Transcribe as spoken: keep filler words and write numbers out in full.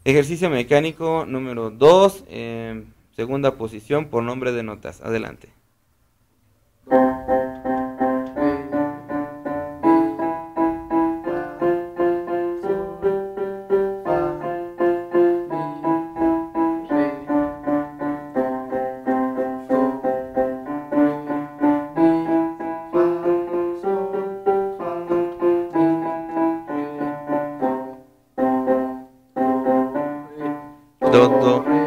Ejercicio mecánico número dos, eh, segunda posición por nombre de notas. Adelante. Do, do.